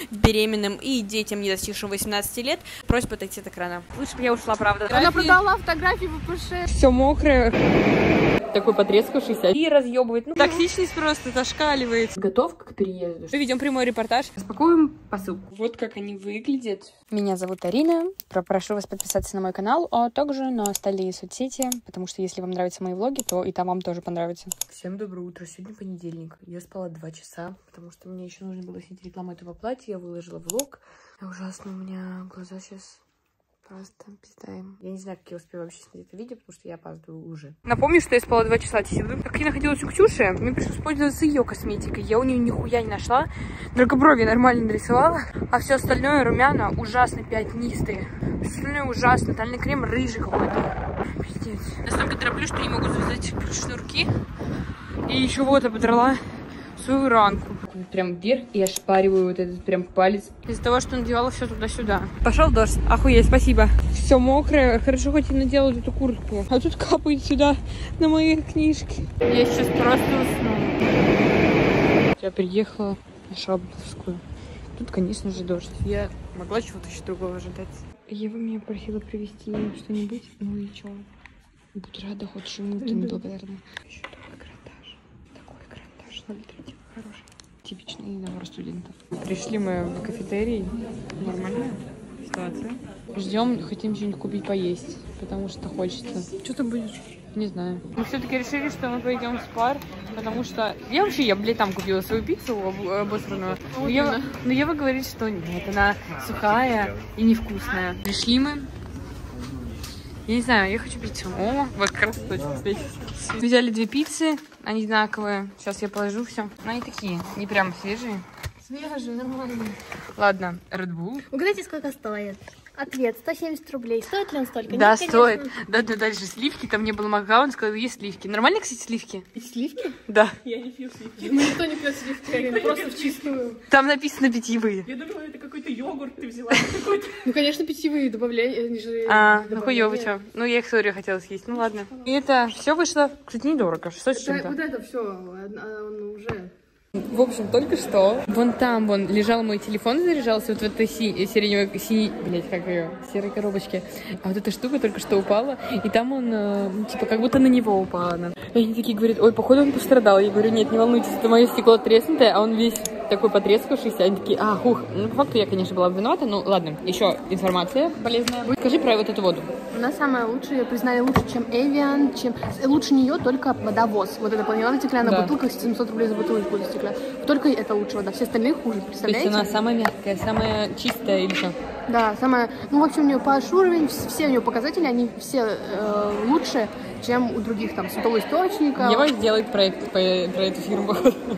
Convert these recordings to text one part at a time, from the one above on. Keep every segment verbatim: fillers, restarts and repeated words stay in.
беременным и детям, не достигшим восемнадцати лет. Просьба отойти от экрана. Лучше бы я ушла, правда. Она продала фотографии в ППШ. Все мокрое. Такой потрескавшийся. И разъебывает. Ну, токсичность просто зашкаливает. Готовка к переезду. Мы ведем прямой репортаж. Распакуем посылку. Вот как они выглядят. Меня зовут Арина. Прошу вас подписаться на мой канал, а также на остальные соцсети, потому что если вам нравятся мои влоги, то и там вам тоже понравится. Всем доброе утро. Сегодня понедельник. Я спала два часа, потому что мне еще нужно было снять рекламу этого платья. Я выложила влог. Ужасно, у меня глаза сейчас... Просто пиздаем. Я не знаю, как я успею вообще снять это видео, потому что я опаздываю уже. Напомню, что я спала два часа от силы. Как я находилась у Ксюши, мне пришлось пользоваться ее косметикой. Я у нее нихуя не нашла. Только брови нормально нарисовала. А все остальное румяна ужасно пятнистые. Остальное ужасно. Тональный крем рыжий какой-то. Пиздец. Настолько тороплю, что не могу завязать шнурки. И еще вот ободрала свою ранку. Прям вверх и ошпариваю вот этот прям палец. Из-за того, что надевала все туда-сюда. Пошел дождь. Охуеть, спасибо. Все мокрое. Хорошо, хоть и надела эту куртку. А тут капает сюда на мои книжки. Я сейчас просто усну. Я приехала на Шабутовскую. Тут, конечно же, дождь. Я могла чего-то еще другого ожидать. Ева меня просила привезти что-нибудь. Ну и что? Буду рада, хоть чему-то неблагодарна. Еще такой карандаш. Такой карандаш. ноль три. Хороший. Типичный набор студентов. Пришли мы в кафетерий. Нормальная ситуация. Ждем, хотим что-нибудь купить поесть, потому что хочется. Что ты будешь? Не знаю. Мы все-таки решили, что мы пойдем в Спар, потому что... Я вообще, я, блядь, там купила свою пиццу обосранную. Но Ева, но Ева говорит, что нет, она сухая и невкусная. Пришли мы. Я не знаю, я хочу пиццу. О, вот как раз точно здесь. Взяли две пиццы, они одинаковые. Сейчас я положу все. Но они такие, не прям свежие. Свежие, нормальные. Ладно, Red Bull. Угадайте, сколько стоит? Ответ, сто семьдесят рублей. Стоит ли он столько? Да, Нет, стоит. Да, да, дальше сливки, там не было молока, он сказал, есть сливки. Нормально, кстати, сливки? Есть сливки? Да. Я не пью сливки. Ну, никто не пьет сливки, просто в чистую. Там написано питьевые. Я думала, это какой-то йогурт ты взяла. Ну, конечно, питьевые добавляют. А, ну хуёво, чё. Ну, я их сори хотела съесть, ну ладно. И это все вышло, кстати, недорого, шестьсот с чем-то. Вот это все, он уже... В общем, только что вон там вон лежал мой телефон, заряжался вот в этой си сиреневой, синей, блять, как ее, серой коробочке. А вот эта штука только что упала, и там он, э, типа, как будто на него упала она. И они такие говорят, ой, походу он пострадал. Я говорю, нет, не волнуйтесь, это мое стекло треснутое, а он весь такой потрескавшийся. Они такие, а, хух. Ну, по факту я, конечно, была виновата, ну, ладно, еще информация полезная. Скажи про вот эту воду. Она самая лучшая, я признаю, лучше, чем Evian, чем... Лучше нее только водовоз. Вот эта поняла стеклянная да. бутылка, семьсот рублей за бутылку стекла. Только это лучше вода, все остальные хуже, представляете? То есть она самая мягкая, самая чистая или что? Да, самая... Ну, в общем, у нее по уровень, все у нее показатели, они все э, лучше, чем у других, там, Святого Источника. Ева сделает проект по, про эту фирму.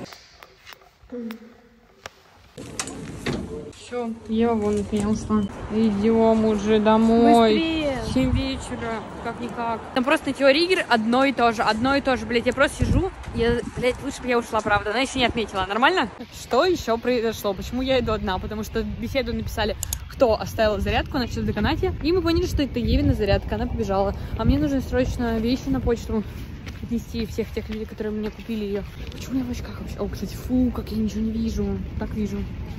Все, Ева вон от меня ушла. Идем уже домой. Быстрее. семь вечера, как-никак. Там просто на теории одно и то же, одно и то же, блядь. Я просто сижу, я, блядь, лучше бы я ушла, правда. Она еще не отметила, нормально? Что еще произошло? Почему я иду одна? Потому что беседу написали, кто оставил зарядку на челдоканате. И мы поняли, что это Евина зарядка, она побежала. А мне нужно срочно вещи на почту отнести всех тех людей, которые мне купили ее. Почему я в очках вообще? О, кстати, фу, как я ничего не вижу. Так вижу.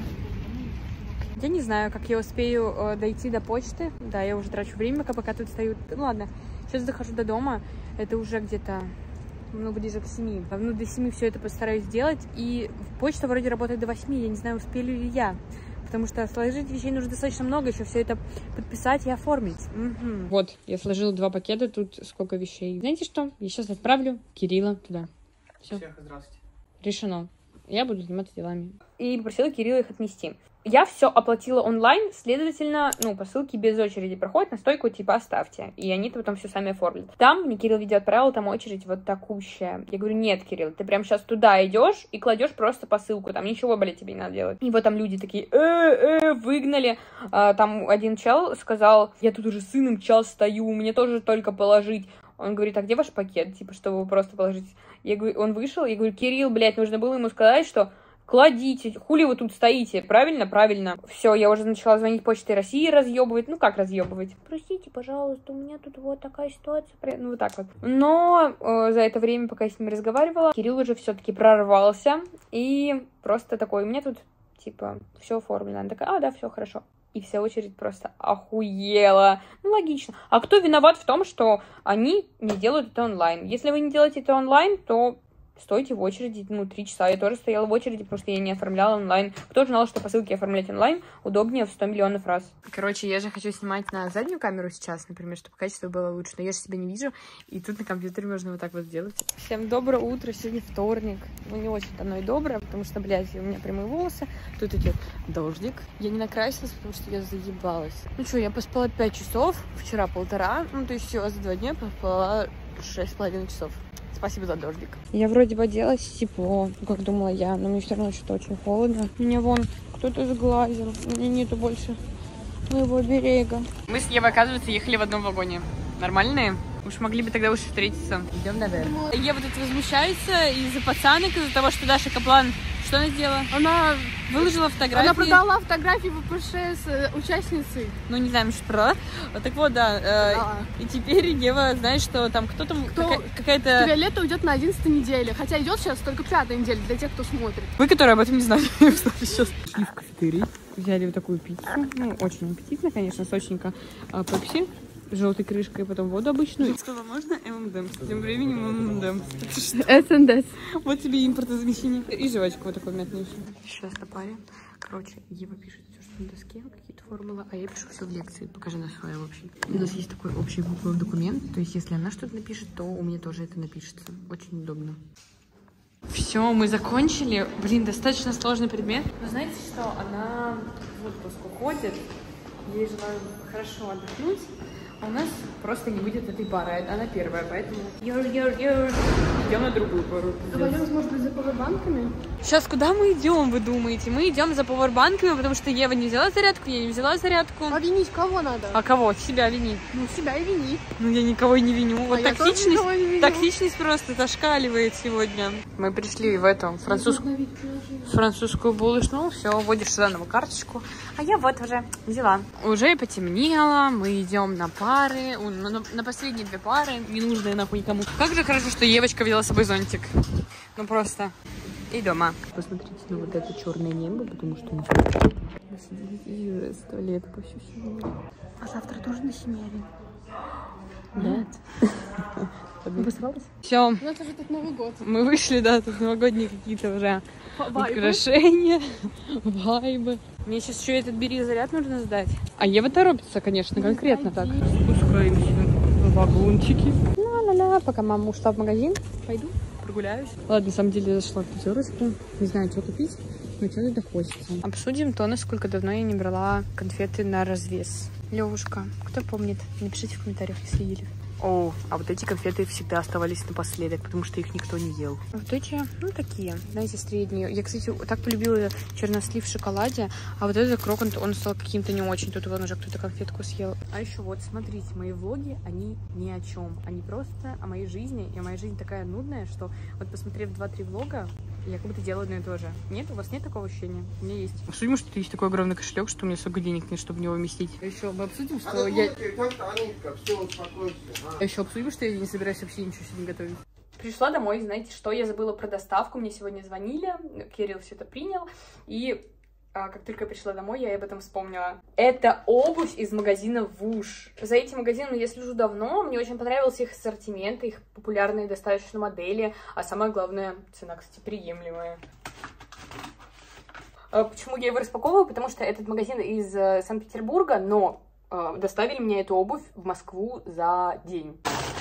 Я не знаю, как я успею э, дойти до почты. Да, я уже трачу время, пока тут стою. Ну ладно, сейчас дохожу до дома. Это уже где-то, ну, ближе к семи. Ну, до семи все это постараюсь сделать. И почта вроде работает до восьми. Я не знаю, успею ли я. Потому что сложить вещей нужно достаточно много. Еще все это подписать и оформить. Угу. Вот, я сложила два пакета. Тут сколько вещей. Знаете что? Я сейчас отправлю Кирилла туда. Все. Всех здравствуйте. Решено. Я буду заниматься делами. И попросила Кирилла их отнести. Я все оплатила онлайн, следовательно, ну, посылки без очереди проходят, на стойку типа оставьте. И они потом все сами оформят. Там мне Кирилл видео отправил, там очередь вот такущая. Я говорю, нет, Кирилл, ты прям сейчас туда идешь и кладешь просто посылку. Там ничего, блядь, тебе не надо делать. И вот там люди такие, э-э, выгнали. А, там один чел сказал, я тут уже с сыном час стою, мне тоже только положить. Он говорит, а где ваш пакет? Типа, чтобы вы просто положить. Я говорю, он вышел, я говорю, Кирилл, блядь, нужно было ему сказать, что кладите, хули вы тут стоите, правильно? Правильно. Все, я уже начала звонить Почтой России, разъебывать. Ну, как разъебывать? Простите, пожалуйста, у меня тут вот такая ситуация. Ну, вот так вот. Но э, за это время, пока я с ним разговаривала, Кирилл уже все-таки прорвался и просто такой, у меня тут типа, все оформлено. Она такая, а, да, все хорошо. И вся очередь просто охуела. Ну, логично. А кто виноват в том, что они не делают это онлайн? Если вы не делаете это онлайн, то стойте в очереди, ну, три часа. Я тоже стояла в очереди, потому что я не оформляла онлайн. Кто знал, что посылки оформлять онлайн удобнее в сто миллионов раз? Короче, я же хочу снимать на заднюю камеру сейчас, например, чтобы качество было лучше. Но я же себя не вижу, и тут на компьютере можно вот так вот сделать. Всем доброе утро, сегодня вторник. Ну, не очень-то оно и доброе, потому что, блядь, у меня прямые волосы. Тут идет дождик. Я не накрасилась, потому что я заебалась. Ну что, я поспала пять часов, вчера полтора. Ну, то есть все, за два дня поспала шесть с половиной часов. Спасибо за дождик. Я вроде бы оделась тепло, как думала я, но мне все равно что-то очень холодно. Меня вон кто-то сглазил, у меня нету больше моего берега. Мы с Евой, оказывается, ехали в одном вагоне. Нормальные? Уж могли бы тогда уж встретиться. Идем наверх. Ева тут возмущается из-за пацанок, из-за того, что Даша Каплан... Что она сделала? Она выложила фотографии. Она продала фотографии в ППШ с э, участницей. Ну, не знаю, что продала. Вот так вот, да. Э, да. И теперь Ева знает, что там кто-то... Кто... Какая-то... Виолетта уйдет на одиннадцатой неделе. Хотя идет сейчас только пятая неделя для тех, кто смотрит. Вы, которые об этом не знали, сейчас шли в кафетерий. Взяли вот такую пиццу. Ну, очень аппетитно, конечно, сочненько. А, пепси с желтой крышкой, потом воду обычную. Сказала, можно эм энд эмс? Тем временем эм энд эмс. эс энд эс. Вот тебе импортозамещение. И жвачку вот такую мятную. Сейчас на паре. Короче, Ева пишет все, что на доске, какие-то формулы, а я пишу все в лекции. Покажи на свое вообще. У нас есть такой общий Google документ, то есть если она что-то напишет, то у меня тоже это напишется. Очень удобно. Все, мы закончили. Блин, достаточно сложный предмет. Но знаете, что она в отпуск уходит. Ей желаю хорошо отдохнуть. А у нас просто не будет этой пары. Она первая, поэтому идем на другую пару. Пойдем, может быть, за пауэрбанками? Сейчас куда мы идем, вы думаете? Мы идем за пауэрбанками, потому что Ева не взяла зарядку, я не взяла зарядку. А винить кого надо? А кого? Себя вини. Ну, себя и вини. Ну, я никого и не виню. А вот я токсичность, не виню. токсичность просто зашкаливает сегодня. Мы пришли в эту французскую, французскую булочную. Все, вводишь сюда новую карточку. А я вот уже взяла. Уже потемнело, мы идем на пары, на, на последние две пары, не нужные нахуй никому. Как же хорошо, что Евочка взяла с собой зонтик. Ну просто. И дома. Посмотрите на вот это черное небо, потому что мы сидите уже сто лет по ощущениям. А завтра тоже на семере? Нет. Обосралась? Все. Ну это же тут Новый год. Мы вышли, да, тут новогодние какие-то уже Вайбы. Украшения, вайбы. Мне сейчас еще этот бери заряд нужно сдать. А Ева торопится, конечно, конкретно так. Спускаемся в вагончики. Ла-ла-ла, пока мама ушла в магазин, пойду прогуляюсь. Ладно, на самом деле я зашла в пятерочку. Не знаю, что купить, но что-то хочется. Обсудим то, насколько давно я не брала конфеты на развес. Левушка, кто помнит, напишите в комментариях, если ели. О, а вот эти конфеты всегда оставались напоследок, потому что их никто не ел. Вот эти, ну, такие, знаете, средние. Я, кстати, так полюбила чернослив в шоколаде, а вот этот крокант, он стал каким-то не очень. Тут вон уже кто-то конфетку съел. А еще вот, смотрите, мои влоги, они ни о чем. Они просто о моей жизни, и моя жизнь такая нудная, что вот посмотрев два-три влога, я как будто делаю одно и то же. Нет? У вас нет такого ощущения? У меня есть. Обсудим, что есть такой огромный кошелек, что у меня столько денег нет, чтобы в него вместить. Еще мы обсудим, что я... Еще обсудим, что я не собираюсь вообще ничего сегодня готовить. Пришла домой, знаете что, я забыла про доставку, мне сегодня звонили, Кирилл все это принял, и а, как только я пришла домой, я об этом вспомнила. Это обувь из магазина Вуш. За этим магазином я слежу давно, мне очень понравился их ассортимент, их популярные достаточно модели, а самое главное, цена, кстати, приемлемая. А, почему я его распаковываю? Потому что этот магазин из э, Санкт-Петербурга, но э, доставили мне эту обувь в Москву за день.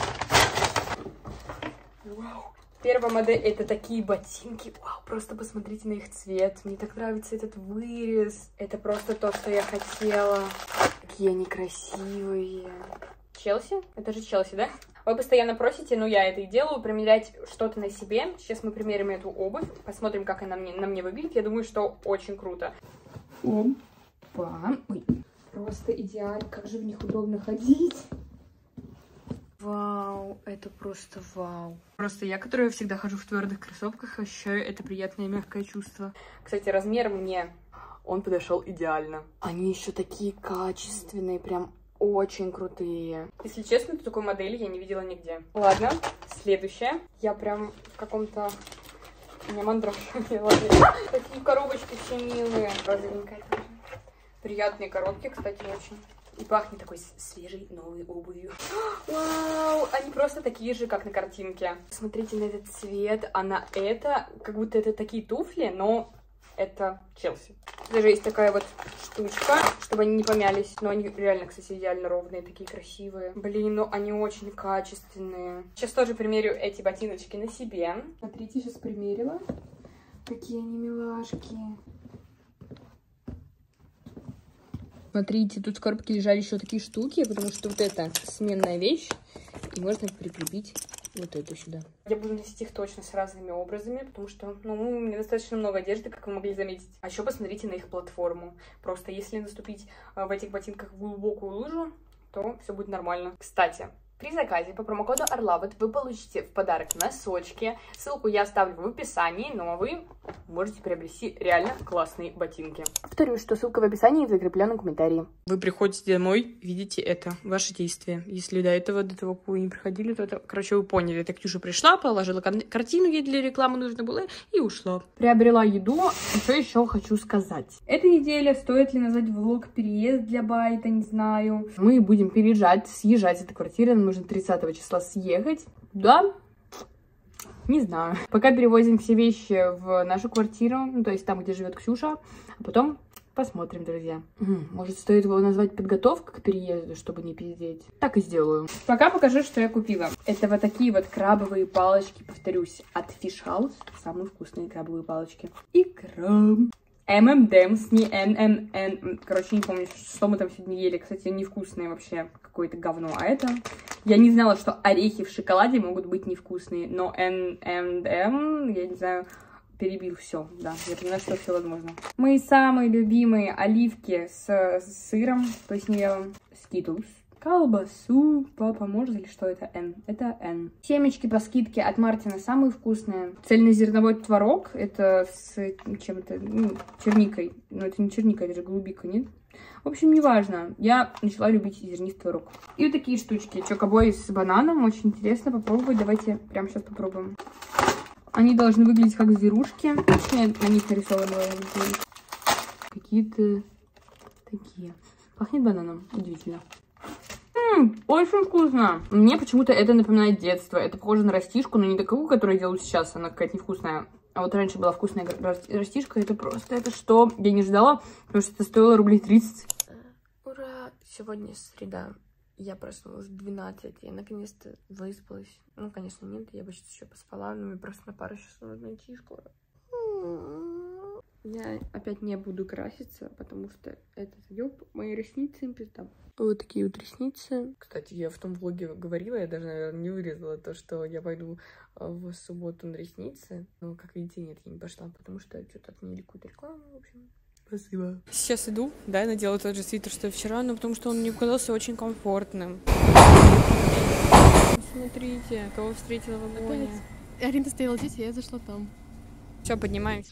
Вау. Первая модель — это такие ботинки. Вау, просто посмотрите на их цвет. Мне так нравится этот вырез. Это просто то, что я хотела. Какие они красивые. Челси? Это же Челси, да? Вы постоянно просите, но я это и делаю, примерять что-то на себе. Сейчас мы примерим эту обувь, посмотрим, как она мне, на мне выглядит. Я думаю, что очень круто. Опа. Ой. Просто идеально. Как же в них удобно ходить. Вау, это просто вау. Просто я, которая всегда хожу в твердых кроссовках, ощущаю это приятное мягкое чувство. Кстати, размер мне, он подошел идеально. Они еще такие качественные, прям очень крутые. Если честно, то такой модели я не видела нигде. Ладно, следующая. Я прям в каком-то У меня мандража делали. Такие коробочки все милые. Розовенькая тоже. Приятные коробки, кстати, очень. И пахнет такой свежей новой обувью. Вау! Они просто такие же, как на картинке. Смотрите на этот цвет, а на это, как будто это такие туфли, но это Челси. Даже есть такая вот штучка, чтобы они не помялись. Но они реально, кстати, идеально ровные, такие красивые. Блин, ну они очень качественные. Сейчас тоже примерю эти ботиночки на себе. Смотрите, сейчас примерила. Какие они милашки. Смотрите, тут в коробке лежали еще такие штуки, потому что вот это сменная вещь, и можно прикрепить вот эту сюда. Я буду носить их точно с разными образами, потому что, ну, у меня достаточно много одежды, как вы могли заметить. А еще посмотрите на их платформу. Просто если наступить в этих ботинках в глубокую лужу, то все будет нормально. Кстати, при заказе по промокоду Орлавет вы получите в подарок носочки. Ссылку я оставлю в описании, но вы можете приобрести реально классные ботинки. Повторюсь, что ссылка в описании и в закрепленном комментарии. Вы приходите домой, видите это, ваши действия. Если до этого, до того, как вы не приходили, то это, короче, вы поняли. Это Ксюша пришла, положила картину, ей для рекламы нужно было, и ушла. Приобрела еду, что еще хочу сказать. Эта неделя, стоит ли назвать влог переезд для Байта, не знаю. Мы будем переезжать, съезжать с этой квартиры, нам нужно тридцатого числа съехать. Да? Не знаю. Пока перевозим все вещи в нашу квартиру, ну, то есть там, где живет Ксюша, а потом посмотрим, друзья. Может, стоит его назвать подготовка к переезду, чтобы не пиздеть. Так и сделаю. Пока покажу, что я купила. Это вот такие вот крабовые палочки, повторюсь, от Fish House. Самые вкусные крабовые палочки. Икра. эм эм энд эмс, не эн эн эн. Короче, не помню, что мы там сегодня ели. Кстати, невкусные вообще. Какое-то говно. А это... Я не знала, что орехи в шоколаде могут быть невкусные. Но эн энд эм, я не знаю, перебил все. Да, я поняла, что все возможно. Мои самые любимые оливки с, с сыром, то есть не Skittles. Колбасу. Папа, может ли, что это Н? Это Н. Семечки по скидке от Мартина самые вкусные. Цельнозерновой творог. Это с чем-то, ну, черникой. Но это не черника, это же голубика, нет? В общем, неважно. Я начала любить зернистый творог. И вот такие штучки. Чокобой с бананом. Очень интересно попробовать. Давайте прямо сейчас попробуем. Они должны выглядеть как зверушки. Точнее, на них нарисованы какие-то такие. Пахнет бананом. Удивительно. Ммм, очень вкусно. Мне почему-то это напоминает детство. Это похоже на растишку, но не такую, которую делают сейчас. Она какая-то невкусная. А вот раньше была вкусная растишка. Это просто, это что? Я не ждала, потому что это стоило рублей тридцать. Ура! Сегодня среда. Я проснулась в двенадцать. Я наконец-то выспалась. Ну, конечно, нет. Я бы сейчас еще поспала, но мне просто на пару часов нужно идти в школу. Я опять не буду краситься, потому что этот ёб, мои ресницы им пизда. Вот такие вот ресницы. Кстати, я в том влоге говорила, я даже, наверное, не вырезала то, что я пойду в субботу на ресницы. Но, как видите, нет, я не пошла, потому что что-то отменили какую-то рекламу, в общем. Спасибо. Сейчас иду, да, я надела тот же свитер, что и вчера, но потому что он мне показался очень комфортным. Смотрите, кого встретила в вагоне. Арина стояла здесь, а я зашла там. Все, поднимаюсь.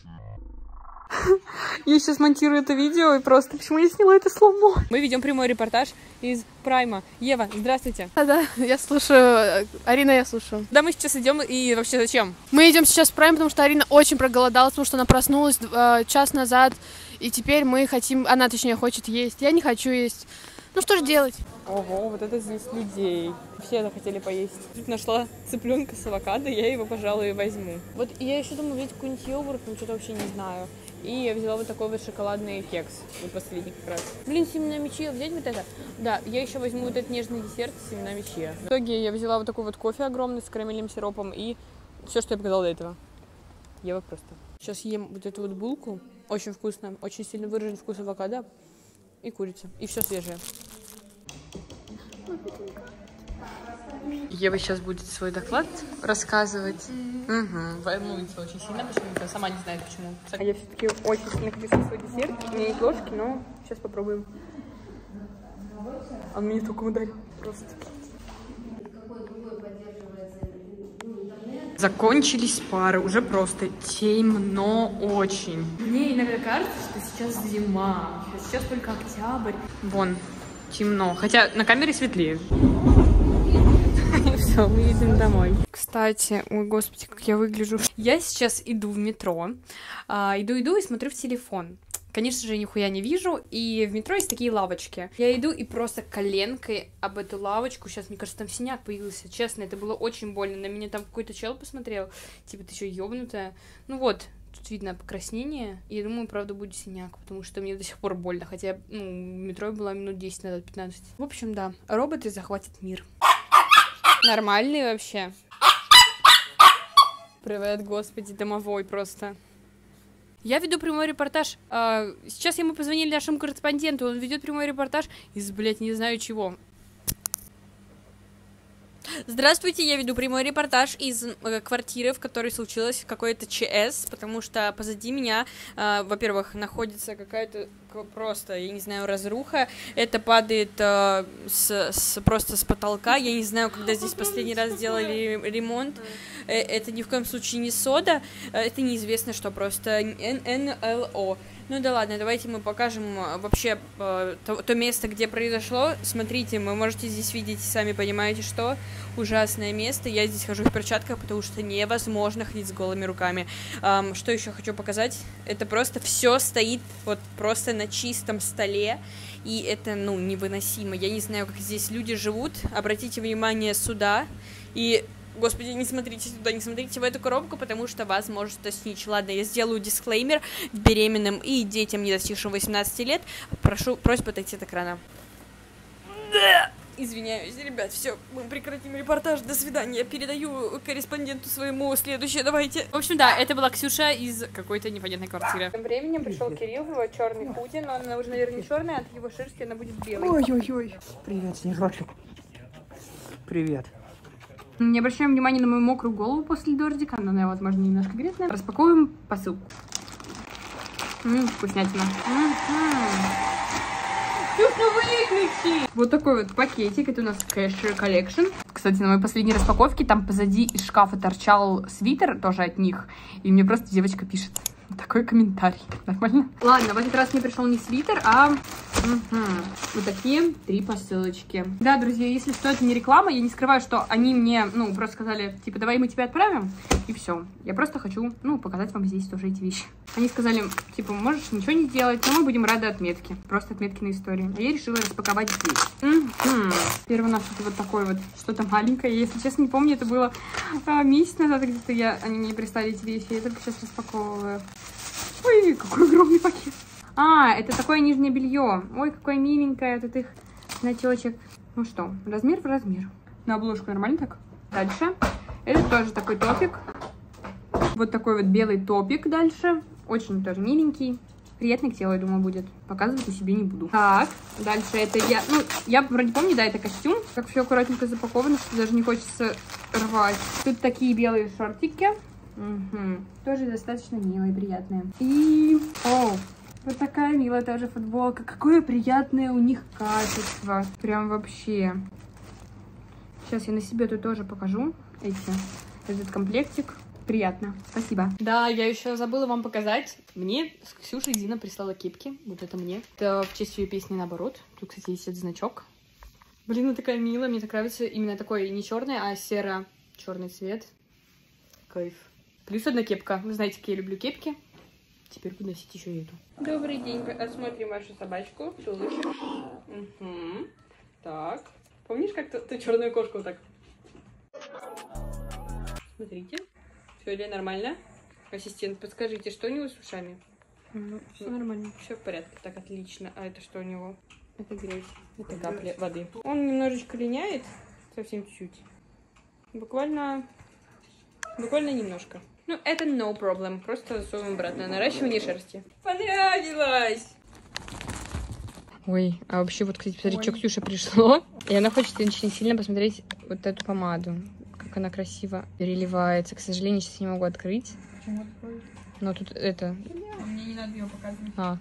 Я сейчас монтирую это видео, и просто почему я сняла это сломо. Мы ведем прямой репортаж из Прайма. Ева, здравствуйте. Да, да, я слушаю. Арина, я слушаю. Да, мы сейчас идем, и вообще зачем? Мы идем сейчас в Прайм, потому что Арина очень проголодалась, потому что она проснулась э, час назад, и теперь мы хотим, она точнее хочет есть. Я не хочу есть. Ну что же делать? Ого, вот это здесь людей. Все захотели поесть. Тут нашла цыпленка с авокадо, я его, пожалуй, возьму. Вот я еще думаю взять какой-нибудь йогурт, но что-то вообще не знаю. И я взяла вот такой вот шоколадный кекс. Вот последний как раз. Блин, семенами чиа взять вот это? Да, я еще возьму вот этот нежный десерт с семенами чиа. В итоге я взяла вот такой вот кофе огромный с карамельным сиропом и все, что я показала до этого. Ева просто. Сейчас ем вот эту вот булку. Очень вкусно, очень сильно выражен вкус авокадо и курица. И все свежее. Ева сейчас будет свой доклад рассказывать. Угу. Волнуется очень сильно почему-то, сама не знает почему. А я все-таки очень сильно хочу свой десерт. У меня есть ложки, но сейчас попробуем. Он мне только ударил. Просто. Закончились пары, уже просто темно очень. Мне иногда кажется, что сейчас зима, сейчас только октябрь. Вон, темно, хотя на камере светлее. Все, мы едем домой. Кстати, ой, господи, как я выгляжу. Я сейчас иду в метро, а, иду-иду и смотрю в телефон. Конечно же, нихуя не вижу, и в метро есть такие лавочки. Я иду и просто коленкой об эту лавочку, сейчас, мне кажется, там синяк появился, честно, это было очень больно. На меня там какой-то чел посмотрел, типа, ты что, ёбнутая? Ну вот, тут видно покраснение, и я думаю, правда, будет синяк, потому что мне до сих пор больно, хотя, ну, в метро я была минут десять назад, пятнадцать. В общем, да, роботы захватят мир. Нормальные вообще. Привет, господи, домовой просто. Я веду прямой репортаж. Сейчас ему позвонили нашему корреспонденту. Он ведет прямой репортаж из, блядь, не знаю чего. Здравствуйте, я веду прямой репортаж из э, квартиры, в которой случилось какое-то ЧС, потому что позади меня, э, во-первых, находится какая-то просто, я не знаю, разруха. Это падает э, с, с, просто с потолка. Я не знаю, когда здесь последний раз делали ремонт. Э, это ни в коем случае не сода. Э, это неизвестно что, просто эн эл о. Ну да ладно, давайте мы покажем вообще э, то, то место, где произошло. Смотрите, вы можете здесь видеть, сами понимаете, что ужасное место. Я здесь хожу в перчатках, потому что невозможно ходить с голыми руками. Эм, что еще хочу показать? Это просто все стоит вот просто на чистом столе, и это, ну, невыносимо. Я не знаю, как здесь люди живут. Обратите внимание сюда, и... Господи, не смотрите сюда, не смотрите в эту коробку, потому что вас может тоснить. Ладно, я сделаю дисклеймер беременным и детям, не достигшим восемнадцати лет. Прошу, просьба отойти от экрана. Извиняюсь, ребят, все, мы прекратим репортаж, до свидания. Я передаю корреспонденту своему следующее, давайте. В общем, да, это была Ксюша из какой-то непонятной квартиры. Тем временем пришел Кирилл в его черный худи, но она уже, наверное, не черная, от его шерсти она будет белой. Ой-ой-ой. Привет, Снежочек. Привет. Не обращаем внимания на мою мокрую голову после дождика. Она, возможно, немножко грязная. Распаковываем посылку. Ммм, вкуснятина. Выключи! Вот такой вот пакетик. Это у нас Cashier Collection. Кстати, на моей последней распаковке там позади из шкафа торчал свитер, тоже от них. И мне просто девочка пишет такой комментарий. Нормально? Ладно, в этот раз мне пришел не свитер, а угу. вот такие три посылочки. Да, друзья, если что, это не реклама, я не скрываю, что они мне, ну, просто сказали, типа, давай мы тебя отправим, и все. Я просто хочу, ну, показать вам здесь тоже эти вещи. Они сказали, типа, можешь ничего не сделать, но мы будем рады отметке. Просто отметки на истории. А я решила распаковать здесь. Угу. Первый у нас вот такой вот, что-то маленькое. Если честно, не помню, это было а, месяц назад где-то я, они мне прислали эти вещи, я только сейчас распаковываю. Ой, какой огромный пакет. А, это такое нижнее белье. Ой, какое миленькое. Тут их значочек. Ну что, размер в размер. На обложку нормально так? Дальше. Это тоже такой топик. Вот такой вот белый топик дальше. Очень тоже миленький. Приятный к телу, я думаю, будет. Показывать я себе не буду. Так, дальше это я... Ну, я вроде помню, да, это костюм. Как все аккуратненько запаковано, что даже не хочется рвать. Тут такие белые шортики. Угу. Тоже достаточно милые, приятные. И... О, вот такая милая тоже футболка. Какое приятное у них качество. Прям вообще. Сейчас я на себе тут тоже покажу эти, этот комплектик. Приятно. Спасибо. Да, я еще забыла вам показать. Мне с Ксюшей Дина прислала кепки. Вот это мне. Это в честь ее песни наоборот. Тут, кстати, есть этот значок. Блин, она такая милая. Мне так нравится именно такой не черный, а серо-черный цвет. Кайф. Плюс одна кепка. Вы знаете, как я люблю кепки. Теперь буду носить еще и эту. Добрый день. Осмотрим вашу собачку. Тулышек. Угу. Так. Помнишь, как ты, ты черную кошку вот так? Смотрите. Все ли нормально? Ассистент, подскажите, что у него с ушами? Ну, все нормально. Все в порядке. Так, отлично. А это что у него? Это грязь. Это капли воды. Он немножечко линяет. Совсем чуть-чуть. Буквально... Буквально немножко. Ну, это no problem. Просто засовываем обратно. Наращивание шерсти. Понравилось! Ой, а вообще, вот, кстати, посмотрите, что Ксюша пришло. И она хочет очень сильно посмотреть вот эту помаду. Как она красиво переливается. К сожалению, сейчас не могу открыть. Почему откроешь? Но тут это... Мне не надо ее показывать. А.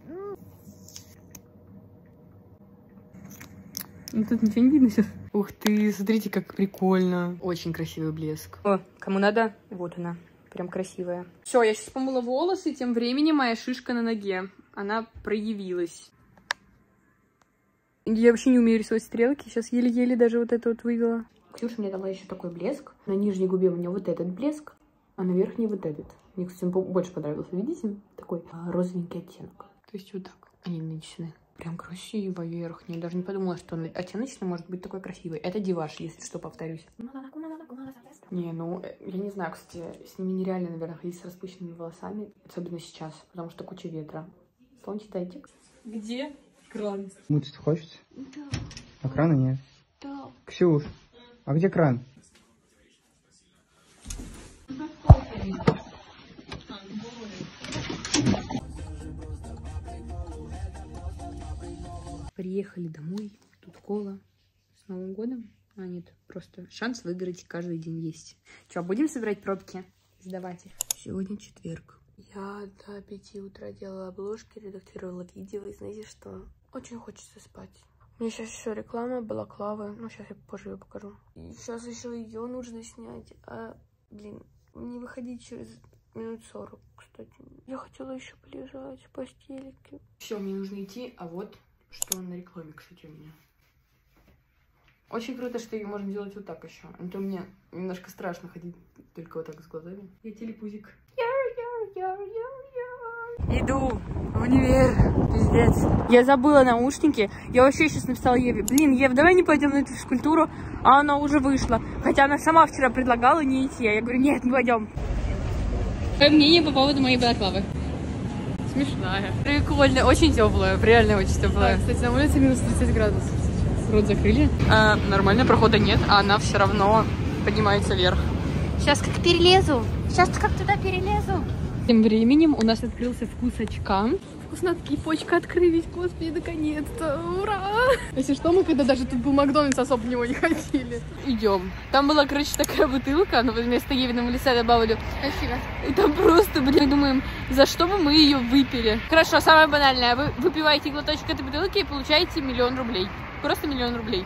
Ну, тут ничего не видно сейчас. Ух ты, смотрите, как прикольно. Очень красивый блеск. О, кому надо, вот она. Прям красивая. Все, я сейчас помыла волосы, тем временем моя шишка на ноге. Она проявилась. Я вообще не умею рисовать стрелки. Сейчас еле-еле даже вот это вот вывела. Ксюша мне дала еще такой блеск. На нижней губе у меня вот этот блеск, а на верхней вот этот. Мне, кстати, он больше понравился. Видите? Такой розовенький оттенок. То есть вот так они нанесены. Прям красиво верхний. Даже не подумала, что он оттеночный может быть такой красивый. Это Диваш, если что, повторюсь. Не, ну, я не знаю, кстати, с ними нереально, наверное, ходить с распущенными волосами. Особенно сейчас, потому что куча ветра. Слончи, дайте. Где кран? Мыться хочется? Да. А крана нет? Да. Ксюш, а где кран? Приехали домой, тут кола. С Новым годом? А, нет, просто шанс выиграть каждый день есть. Че, будем собирать пробки? Сдавать их. Сегодня четверг. Я до пяти утра делала обложки, редактировала видео. И знаете что? Очень хочется спать. У меня сейчас еще реклама балаклавы. Ну, сейчас я позже ее покажу. И сейчас еще ее нужно снять. А, блин, не выходить через минут сорок, кстати. Я хотела еще полежать в постельке. Все, мне нужно идти, а вот что на рекламе, кстати, у меня. Очень круто, что ее можно делать вот так еще. А то мне немножко страшно ходить только вот так с глазами. Я телепузик. Иду в универ, пиздец. Я забыла наушники. Я вообще сейчас написала Еве: блин, Ев, давай не пойдем на эту физкультуру. А она уже вышла. Хотя она сама вчера предлагала не идти. Я говорю: нет, мы пойдем. Твое мнение по поводу моей балаклавы? Смешная. Прикольная, очень теплая, реально очень теплая. Да, кстати, на улице минус тридцать градусов сейчас. Рот закрыли. А, нормально, прохода нет, а она все равно поднимается вверх. Сейчас как перелезу. Сейчас как туда перелезу. Тем временем у нас открылся вкусочка. Вкуснотки, почка открылись, господи, наконец-то, ура! Если что, мы когда даже тут был Макдональдс, особо в него не ходили. Идем. Там была, короче, такая бутылка, но вместо Евиного лица добавили. Спасибо. И там просто, блин, думаем, за что бы мы ее выпили. Хорошо, самое банальное. Вы выпиваете глоточек этой бутылки и получаете миллион рублей. Просто миллион рублей.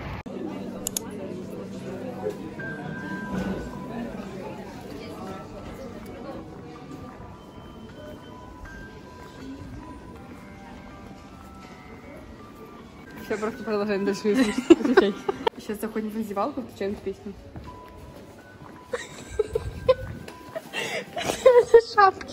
Все, просто продолжаем дальше изучать. Сейчас заходим в раздевалку, включаем эту песню. Это шапки.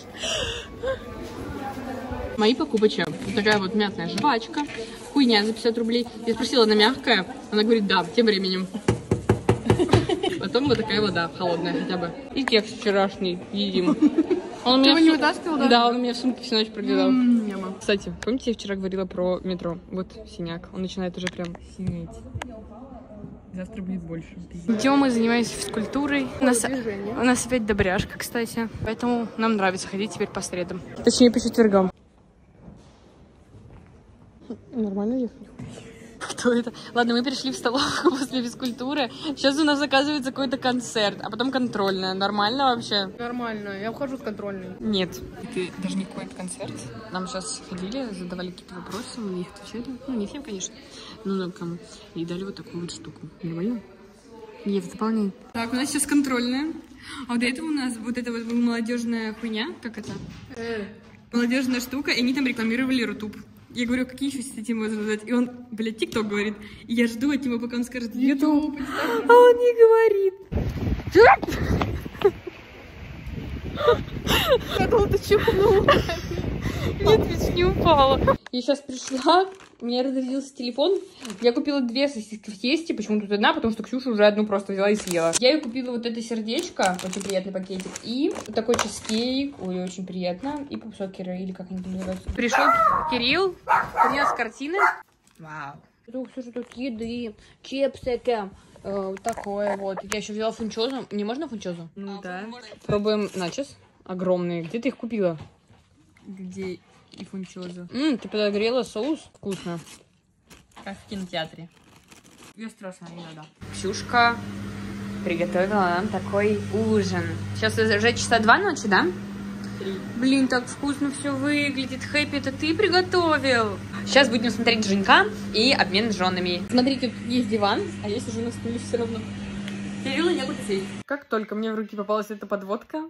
Мои покупочки. Такая вот мятная жвачка. Хуйня за пятьдесят рублей. Я спросила, она мягкая? Она говорит, да, тем временем. Потом вот такая вода, холодная хотя бы. И кекс вчерашний едим. Он Ты его не сум... вытаскивал, да? Да, он у меня в сумке всю ночь пролежал. Mm, Кстати, помните, я вчера говорила про метро? Вот синяк. Он начинает уже прям синеть. Завтра будет больше. Идем, мы занимаемся физкультурой. У нас, у нас опять добряшка, кстати. Поэтому нам нравится ходить теперь по средам. Точнее, по четвергам. Нормально ехать? Кто это? Ладно, мы пришли в столовку после физкультуры. Сейчас у нас оказывается какой-то концерт, а потом контрольная. Нормально вообще? Нормально. Я ухожу с контрольной. Нет. Это даже не какой-то концерт. Нам сейчас ходили, задавали какие-то вопросы, мы их отвечали. Ну, не всем, конечно. Ну, ну, кому. И дали вот такую вот штуку. Нормально? Ев, заполняй. Так, у нас сейчас контрольная. А вот это у нас вот эта вот молодежная хуйня. Как это? Э. Молодежная штука. И они там рекламировали Рутуб. Я говорю, какие еще сети можно задать? И он, блядь, ТикТок говорит. И я жду от него, пока он скажет Ютуб. А он не говорит. Я думала, ты чихнула. Нет, ведь не упала. Я сейчас пришла, у меня разрядился телефон. Я купила две сосиски в тесте, почему тут одна, потому что Ксюша уже одну просто взяла и съела. Я ей купила вот это сердечко, очень приятный пакетик, и вот такой чизкейк, ой, очень приятно, и попсокеры, или как они там называются. Пришел Кирилл, принес картины. Вау. Тут, Ксюша, тут еды, чипсы, э, такое вот. Я еще взяла фунчозу. Не можно фунчозу? Ну да. Пробуем начос. Огромные. Где ты их купила? Где и фунчозу? Ммм, ты подогрела соус? Вкусно. Как в кинотеатре. Я страшно не надо. Ксюшка приготовила нам такой ужин. Сейчас уже часа два ночи, да? Три. Блин, так вкусно все выглядит. Хэппи, это ты приготовил? Сейчас будем смотреть Женька и обмен с женами. Смотрите, тут есть диван, а я сижу на стуле все равно. Кирилла некуда сесть. Как только мне в руки попалась эта подводка,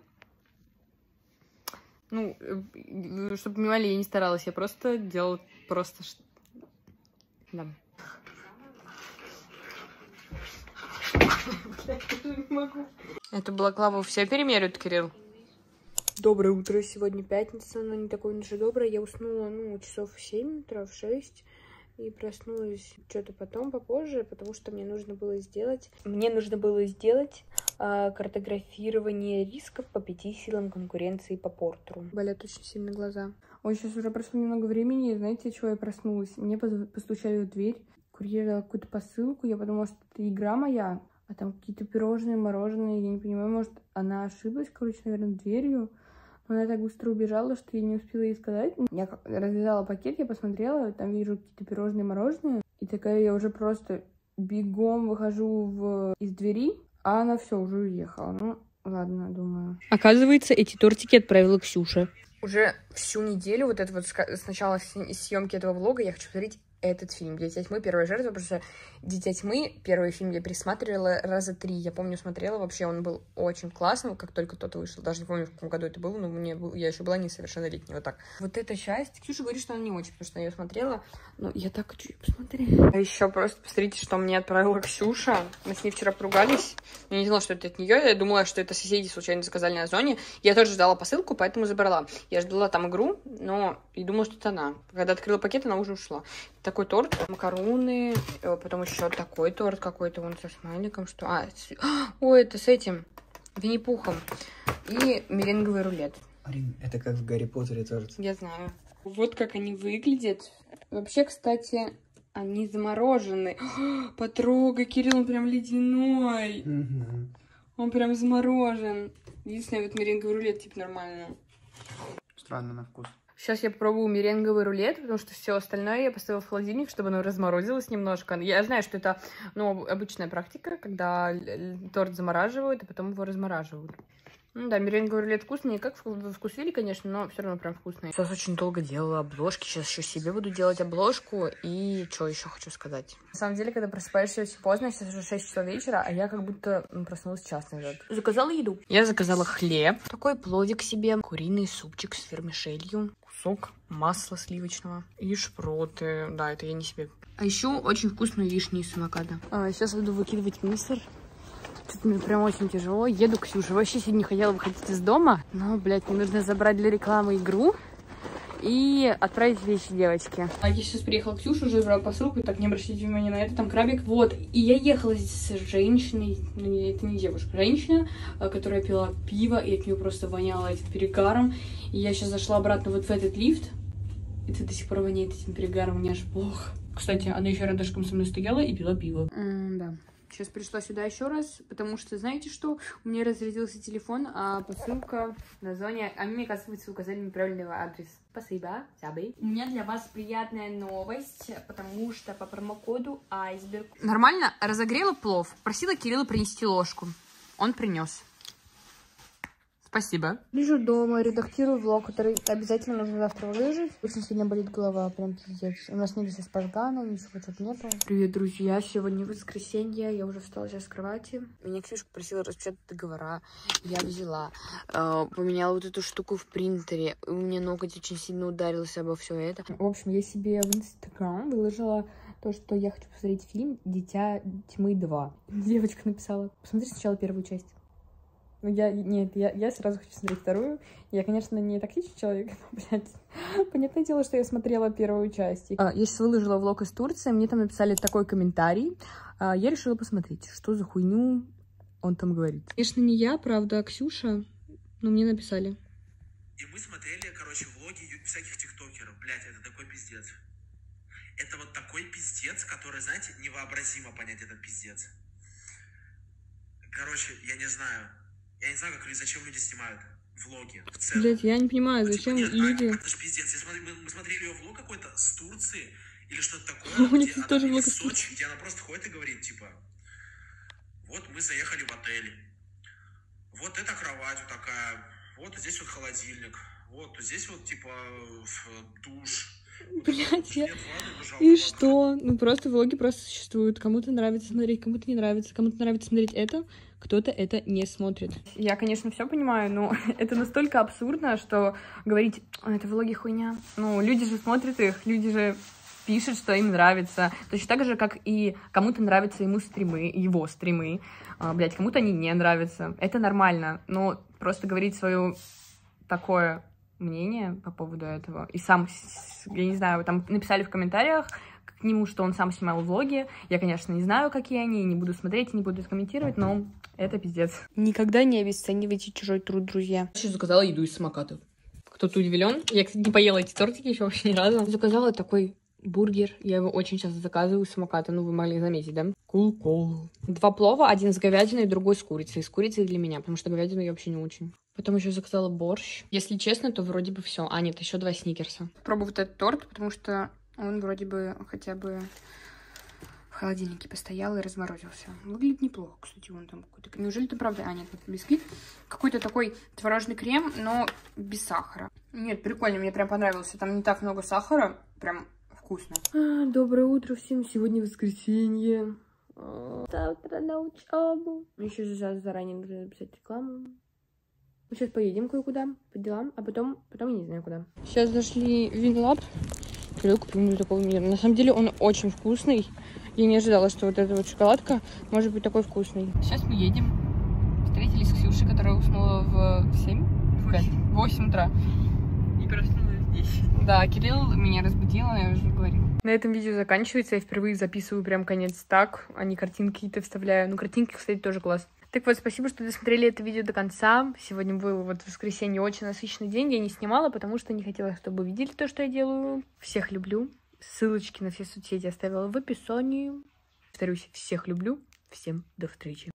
ну, чтобы понимали, я не старалась, я просто делала просто... Да. Это была Клава, все перемерят, Кирилл. Доброе утро, сегодня пятница, но не такое уж и доброе. Я уснула, ну, часов в семь утра, в шесть. И проснулась что-то потом, попозже, потому что мне нужно было сделать... Мне нужно было сделать э, картографирование рисков по пяти силам конкуренции по Портеру. Болят очень сильно глаза. Ой, сейчас уже прошло немного времени, и знаете, чего я проснулась? Мне постучали в дверь, курьер дал какую-то посылку, я подумала, что это игра моя, а там какие-то пирожные, мороженые, я не понимаю, может, она ошиблась, короче, наверное, дверью. Но она так быстро убежала, что я не успела ей сказать. Я развязала пакет, я посмотрела, там вижу какие-то пирожные, мороженые. И такая я уже просто бегом выхожу в... из двери, а она все уже уехала. Ну, ладно, думаю. Оказывается, эти тортики отправила Ксюша. Уже всю неделю, вот это вот с начала съемки этого влога, я хочу посмотреть этот фильм «Дитя тьмы. Первая жертва», потому что «Дитя тьмы» первый фильм я пересматривала раза три. Я помню, смотрела, вообще он был очень классным, как только тот вышел. Даже не помню, в каком году это было, но мне был, я еще была несовершеннолетняя, вот так. Вот эта часть, Ксюша говорит, что она не очень, потому что я ее смотрела, но я так хочу ее посмотреть. А еще просто посмотрите, что мне отправила Ксюша. Мы с ней вчера поругались. Я не знала, что это от нее. Я думала, что это соседи случайно заказали на Озоне. Я тоже ждала посылку, поэтому забрала. Я ждала там игру, но и думала, что это она. Когда открыла пакет, она уже ушла. Такой торт, макароны, потом еще такой торт какой-то, вон со смайликом, что... А, с... Ой, это с этим, Винни-Пухом. И меренговый рулет. Арин, это как в Гарри Поттере торт. Я знаю. Вот как они выглядят. Вообще, кстати, они заморожены. Потрогай, Кирилл, он прям ледяной. Угу. Он прям заморожен. Единственное, вот меренговый рулет, типа, нормально. Странно на вкус. Сейчас я попробую меренговый рулет, потому что все остальное я поставила в холодильник, чтобы оно разморозилось немножко. Я знаю, что это, ну, обычная практика, когда торт замораживают, и потом его размораживают. Ну да, меренговый рулет вкусный, как вкусили, конечно, но все равно прям вкусный. Сейчас очень долго делала обложки, сейчас еще себе буду делать обложку. И что еще хочу сказать? На самом деле, когда просыпаешься очень поздно, сейчас уже шесть часов вечера, а я как будто проснулась час назад. Заказала еду. Я заказала хлеб, такой пловик себе, куриный супчик с вермишелью, кусок масла сливочного и шпроты. Да, это я не себе. А еще очень вкусную вишню из самоката. А, сейчас буду выкидывать мусор. Что-то мне прям очень тяжело. Еду к Ксюше. Вообще сегодня не хотела выходить из дома. Но, блядь, мне нужно забрать для рекламы игру и отправить вещи девочке. А я сейчас приехала к Ксюше, уже забрала посылку. Так, не обращайте внимания на это, там крабик. Вот, и я ехала здесь с женщиной, ну, это не девушка, женщина, которая пила пиво, и от нее просто воняло этим перегаром. И я сейчас зашла обратно вот в этот лифт, и это до сих пор воняет этим перегаром, мне аж плохо. Кстати, она еще рядышком со мной стояла и пила пиво. Mm, да. Сейчас пришла сюда еще раз, потому что, знаете что, у меня разрядился телефон, а посылка на Зоне, а мне, оказывается, указали неправильный адрес. Спасибо, забей. У меня для вас приятная новость, потому что по промокоду Айсберг... Нормально разогрела плов, просила Кирилла принести ложку. Он принес. Спасибо. Лежу дома, редактирую влог, который обязательно нужно завтра выложить. Очень сильно болит голова, прям пиздец. У нас не без спазгана, ничего тут нету. Привет, друзья. Сегодня воскресенье. Я уже встала сейчас с кровати. Меня Ксюшка просила распечатать договора. Я взяла. Э, поменяла вот эту штуку в принтере. У меня ноготь очень сильно ударился обо все это. В общем, я себе в Инстаграм выложила то, что я хочу посмотреть фильм «Дитя тьмы два». Девочка написала: посмотри сначала первую часть. Ну, я, нет, я, я сразу хочу смотреть вторую. Я, конечно, не токсичный человек, но, блядь, понятное дело, что я смотрела первую часть. А, я сейчас выложила влог из Турции, мне там написали такой комментарий. А, я решила посмотреть, что за хуйню он там говорит. Конечно, не я, правда, а Ксюша, но мне написали. И мы смотрели, короче, влоги всяких тиктокеров. Блядь, это такой пиздец. Это вот такой пиздец, который, знаете, невообразимо понять этот пиздец. Короче, я не знаю. Я не знаю, как, зачем люди снимают влоги в целом. Блять, я не понимаю, зачем ну, типа, люди... Это же пиздец. Я смотри, мы, мы смотрели ее влог какой-то с Турции или что-то такое, у них где тоже она, влог в Сочи, где она просто ходит и говорит, типа, вот мы заехали в отель, вот эта кровать вот такая, вот здесь вот холодильник, вот здесь вот, типа, душ. Блять, я... И что? Ну, просто влоги просто существуют. Кому-то нравится смотреть, кому-то не нравится. Кому-то нравится смотреть это, кто-то это не смотрит. Я, конечно, все понимаю, но это настолько абсурдно, что говорить, это влоги хуйня. Ну, люди же смотрят их, люди же пишет, что им нравится. Точно так же, как и кому-то нравятся ему стримы, его стримы. А, блядь, кому-то они не нравятся. Это нормально. Но просто говорить свое такое мнение по поводу этого. И сам, я не знаю, там написали в комментариях к нему, что он сам снимал влоги. Я, конечно, не знаю, какие они, не буду смотреть, не буду комментировать, но это пиздец. Никогда не обесценивайте чужой труд, друзья. Я заказала еду из самоката. Кто-то удивлен. Я, кстати, не поела эти тортики еще вообще ни разу. Заказала такой бургер. Я его очень часто заказываю из самоката. Ну, вы могли заметить, да? Кул-кул. Два плова, один с говядиной, другой с курицей. С курицей для меня, потому что говядину я вообще не очень. Потом еще заказала борщ. Если честно, то вроде бы все. А, нет, еще два сникерса. Пробую вот этот торт, потому что он вроде бы хотя бы в холодильнике постоял и разморозился. Выглядит неплохо, кстати, он там какой-то... Неужели это правда? А, нет, вот бисквит. Какой-то такой творожный крем, но без сахара. Нет, прикольно, мне прям понравился. Там не так много сахара, прям вкусно. А, доброе утро всем, сегодня воскресенье. Завтра на учебу. Еще сейчас заранее нужно написать рекламу. Мы сейчас поедем кое-куда по делам, а потом, потом я не знаю куда. Сейчас зашли в Винлаб. Когда купим такого мира. На самом деле он очень вкусный. Я не ожидала, что вот эта вот шоколадка может быть такой вкусной. Сейчас мы едем. Встретились с Ксюшей, которая уснула в семь? В пять? В восемь утра. И проснулась здесь. Да, Кирилл меня разбудил, я уже говорила. На этом видео заканчивается. Я впервые записываю прям конец так, а не картинки какие-то вставляю. Ну, картинки, кстати, тоже класс. Так вот, спасибо, что досмотрели это видео до конца. Сегодня был вот в воскресенье очень насыщенный день. Я не снимала, потому что не хотела, чтобы видели то, что я делаю. Всех люблю. Ссылочки на все соцсети оставила в описании. Повторюсь, всех люблю. Всем до встречи.